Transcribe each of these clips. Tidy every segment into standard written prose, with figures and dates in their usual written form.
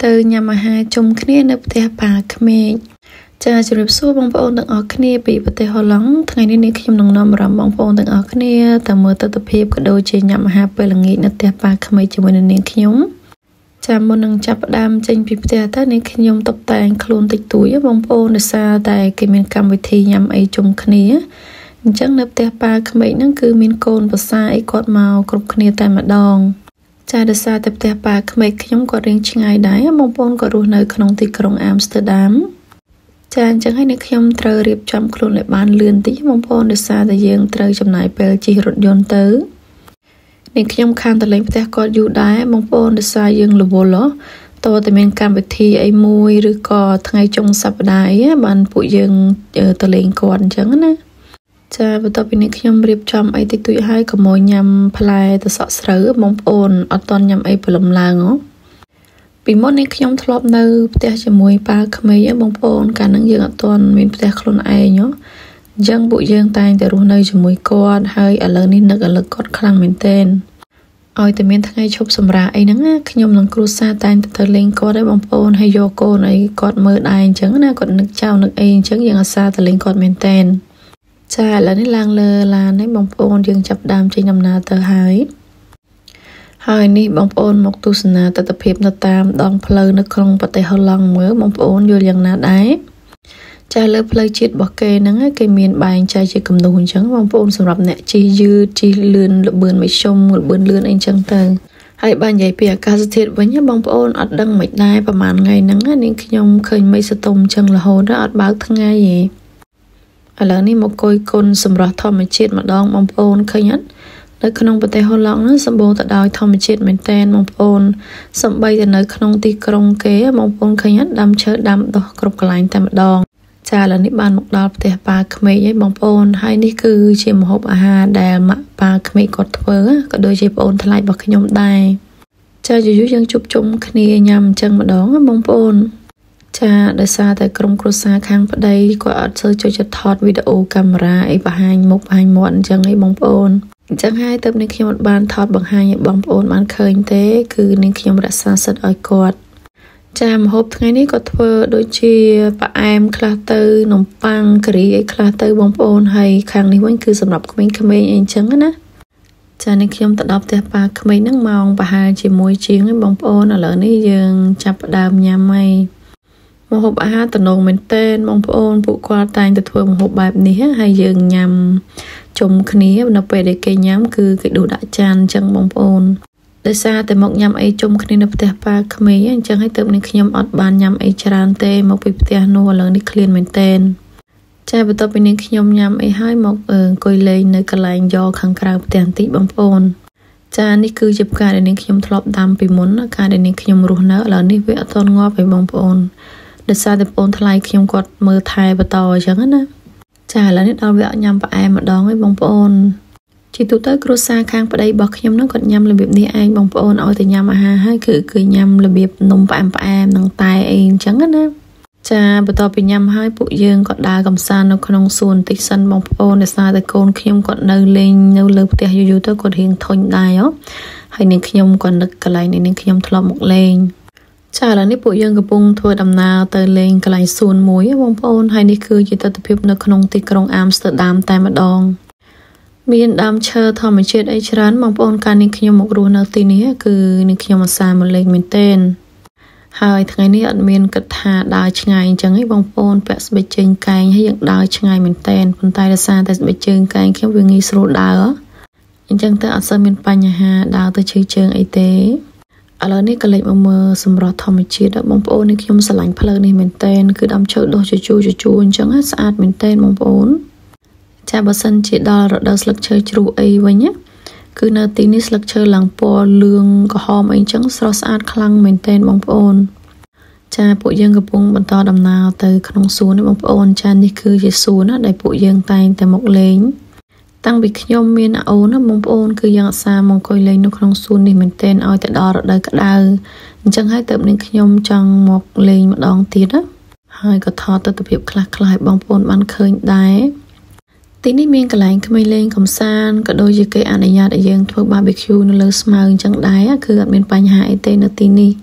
từ nhà mà hai chung kia nấp theo bà khmer cha chụp xua bông bông từng ở kia bị bật tay hoa lắng ngày nay khi nông nông rắm bông bông từng ở kia tầm mưa tập hiệp cái đôi chơi nhà mà hai bơi là nghĩ nấp theo bà khmer chỉ muốn nên khi nhúng cha muốn nâng chắp đam trên bị theo ta nên khi nhúng tập tay khuôn tịch túi bông bông để xa tại cái miền cam với thi nhắm ấy chung kia chẳng nấp theo bà khmer nó cứ miền cồn và xa ấy quạt màu cột kia tại mặt đòn cha được xa tập theo bà khmer nhóm có riêng chi ngày đấy bông bông có ruột nơiក្នុងទីក្រុង Amsterdam ចាអញ្ចឹងហើយអ្នកខ្ញុំត្រូវរៀបចំខ្លួនឲ្យបានលឿនតិចបងប្អូនដោយសារតែយើងត្រូវចំណាយពេលជិះរថយន្តទៅអ្នកខ្ញុំខានតលេងផ្ទះគាត់យូរដែរបងប្អូនដោយសារយើងរវល់តើតែមានកម្មវិធីអីមួយឬក៏ថ្ងៃចុងសប្តាហ៍អីបានពួកយើងតលេងគាត់អញ្ចឹងណាចាបន្ទាប់ពីនេះខ្ញុំរៀបចំអីតិចតួចហើយកុំឲ្យញ៉ាំផ្លែទៅសក់ស្រូវបងប្អូនអត់ទាន់ញ៉ាំអីព្រលឹមឡើងពីមុននេះខ្ញុំធ្លាប់នៅផ្ទះជាមួយប៉ាក្មេងបងប្អូនកាលហ្នឹងយើងអត់ទាន់មានផ្ទះខ្លួនឯងអញ្ចឹងពួកយើងតែងតែរស់នៅជាមួយគាត់ហើយឥឡូវនេះនឹកគាត់ខ្លាំងមែនទែនឲ្យតែមានថ្ងៃឈប់សម្រាកអីហ្នឹងខ្ញុំនឹងគ្រួសារតែងតែទៅលេងគាត់ហើយបងប្អូនហើយយកកូនឲ្យគាត់មើលដែរអញ្ចឹងណាគាត់នឹកចៅនឹកអីអញ្ចឹងយើងអាសាទៅលេងគាត់មែនទែនចាឥឡូវនេះឡើងលើឡានហើយបងប្អូនយើងចាប់ដើមចេញដំណើរទៅហើយនេះបងប្អូនមកទស្សនាទស្សនភាពនៅតាមដងផ្លូវនៅក្នុងប្រទេសហូឡង់មើលបងប្អូនយល់យ៉ាងណាដែរចាលើផ្លូវជាតិរបស់គេហ្នឹងគេមានបែងចែកជាគំនូអញ្ចឹងបងប្អូនសម្រាប់អ្នកជិះយឺតជិះលឿនលបឿនមិនសុំលបឿនលឿនអីអញ្ចឹងទៅហើយបាននិយាយពីអាកាសធាតុវិញបងប្អូនអត់ដឹងមិនដែរប្រហែលថ្ងៃហ្នឹងនាងខ្ញុំឃើញមេឃស្ទុំអញ្ចឹងរហូតអត់បើកថ្ងៃទេឥឡូវនេះមកគយគុណសម្រាប់ធម្មជាតិម្ដងបងប្អូនឃើញអត់នៅក្នុងប្រទេសហូឡង់នោះសម្បូរទៅដោយធម្មជាតិមែនទែនបងប្អូនសំបីតែនៅក្នុងទីក្រុងគេបងប្អូនឃើញអត់ដាំឈើដាំដុះគ្រប់កន្លែងតែម្ដងចាឥឡូវនេះបានមកដល់ផ្ទះប៉ាក្មេកហើយបងប្អូនហើយនេះគឺជាម្ហូបអាហារដែលម៉ាក់ប៉ាក្មេកគាត់ធ្វើក៏ដូចជាប្អូនថ្លៃរបស់ខ្ញុំដែរចាយូរយើងជួបជុំគ្នាញ៉ាំអញ្ចឹងម្ដងបងប្អូនចាដោយសារតែក្រុមគ្រួសារខាងប្តីគាត់អត់សូវចូលចិត្តថតវីដេអូកាមេរ៉ាអីបង្ហាញមុខបង្ហាញមាត់អញ្ចឹងឯងបងប្អូនអញ្ចឹងហើយទៅនេះខ្ញុំអត់បានថតបង្ហាញឲ្យបងប្អូនបានឃើញទេគឺនាងខ្ញុំរក្សាសិទ្ធឲ្យគាត់ចាម្ហូបថ្ងៃនេះគាត់ធ្វើដូចជាផ្អែមខ្លះទៅនំប៉័ងការីអីខ្លះទៅបងប្អូនហើយខាងនេះវិញគឺសម្រាប់ក្មេងៗអីអញ្ចឹងណាចានេះខ្ញុំទៅដល់ផ្ទះប៉ាក្មេងហ្នឹងម៉ោងប្រហែលជាមួយជាងឯងបងប្អូនឥឡូវនេះយើងចាប់ផ្ដើមញ៉ាំហើយម្ហូបអាហារតំណងមែនទែនបងប្អូនពួកគាត់តែងតែធ្វើម្ហូបបែបនេះហើយយើងញ៉ាំជុំគ្នានៅពេលដែលគេញ៉ាំគឺគេដួសដាក់ចានអញ្ចឹងបងប្អូនដោយសារតែមកញ៉ាំអីជុំគ្នានៅផ្ទះប៉ាក្មេងអញ្ចឹងហើយទៅនេះខ្ញុំអត់បានញ៉ាំអីច្រើនទេមកពីផ្ទះនោះឥឡូវនេះឃ្លានមែនទែនចាបន្ទាប់ពីនេះខ្ញុំញ៉ាំអីហើយមកអង្គុយលេងនៅកន្លែងយ៉ខាងក្រៅផ្ទះបន្តិចបងប្អូនចានេះគឺជាផ្កាដែលនាងខ្ញុំធ្លាប់ដាំពីមុនការដែលនាងខ្ញុំរស់នៅឥឡូវនេះវាអត់ទាន់ងាប់ទេបងប្អូនដោយសារតែបងប្អូនថ្លៃខ្ញុំគាត់មើលថែបន្តអញ្ចឹងណាចាឥឡូវនេះដល់វគ្គញ៉ាំផ្អែមម្ដងហើយបងប្អូនជាទូទៅគ្រួសារខាងប្តីរបស់ខ្ញុំហ្នឹងគាត់ញ៉ាំរបៀបនេះឯងបងប្អូនឲ្យតែញ៉ាំអាហារហើយគឺញ៉ាំរបៀបនំផ្អែមនឹងតែអីអញ្ចឹងណាចាបន្ទាប់ពីញ៉ាំហើយពួកយើងក៏ដើរកម្សាន្តនៅក្នុងសួនបន្តិចសិនបងប្អូនដោយសារតែកូនខ្ញុំគាត់នៅលេងនៅលើផ្ទះយូរទៅគាត់រៀងធុញដែរហើយនាងខ្ញុំក៏នឹកកន្លែងនេះនាងខ្ញុំធ្លាប់មកលេងចាឥឡូវនេះពួកយើងកំពុងធ្វើដំណើរទៅលេងកន្លែងសួនមួយបងប្អូនហើយនេះគឺជាទស្សនភាពនៅក្នុងទីក្រុង Amsterdam តែម្ដងមានដើមឈើធម្មជាតិអីច្រើនបងប្អូនកាលនេះខ្ញុំមករស់នៅទីនេះគឺនេះខ្ញុំអាសាមកលេងមែនទែនហើយថ្ងៃនេះអត់មានគិតថាដើរឆ្ងាយអញ្ចឹងឯងបងប្អូនពាក់ស្បែកជើងកែងហើយយើងដើរឆ្ងាយមែនទែនប៉ុន្តែដោយសារតែស្បែកជើងកែងខ្ញុំវាងាយស្រួលដើរអញ្ចឹងទៅអត់សូវមានបញ្ហាដើរទៅឈឺជើងអីទេឥឡូវនេះក៏លេចមកមើលសម្រស់ធម្មជាតិបងប្អូននេះខ្ញុំស្រឡាញ់ផ្លូវនេះមែនទែនគឺដើមឈើដុះជជូអញ្ចឹងស្អាតមែនទែនបងប្អូនចាបើសិនជាដល់រដូវស្លឹកឈើជ្រុះអីវិញគឺនៅទីនេះស្លឹកឈើឡើងពណ៌លឿងក្រហមអីអញ្ចឹងស្រស់ស្អាតខ្លាំងមែនទែនបងប្អូនចាពួកយើងកំពុងបន្តដំណើរទៅក្នុងសួននេះបងប្អូនចានេះគឺជាសួនដែលពួកយើងតែងតែមកលេងតាំងពីខ្ញុំមានអូនបងប្អូនគឺយើងអាសាមកអង្គុយលេងនៅក្នុងសួននេះមែនទែនឲ្យតែដល់រដូវក្តៅអញ្ចឹងហើយទៅនឹងខ្ញុំចង់មកលេងម្ដងទៀតហើយក៏ថតទស្សនភាពខ្លះៗឲ្យបងប្អូនបានឃើញដែរទីនេះមានកន្លែងក្មេងលេងកំសាន្តក៏ដូចជាគេអនុញ្ញាតឲ្យយើងធ្វើ barbecue នៅលើស្មៅអញ្ចឹងដែរគឺអត់មានបញ្ហាអីទេនៅទីនេះ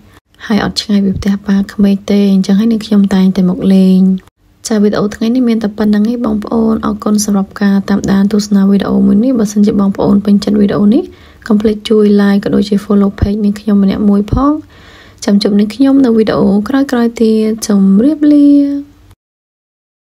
hai ọt ngay bị tè pa khmei tê chẳng hay nên khiêm tài tại một lên cha videoថ្ងៃនេះមានតែប៉ុណ្្នឹងឯងបងប្អូនអរគុណសម្រាប់ការតាមដានទស្សនាវីដេអូមួយនេះបើសិនជាបងប្អូនពេញចិត្តវីដេអូនេះ កុំភ្លេចជួយ like ក៏ដូចជា follow page នេះខ្ញុំម្នាក់មួយផងចាំជួបនឹងខ្ញុំនៅវីដេអូក្រោយៗទៀតជម្រាបលា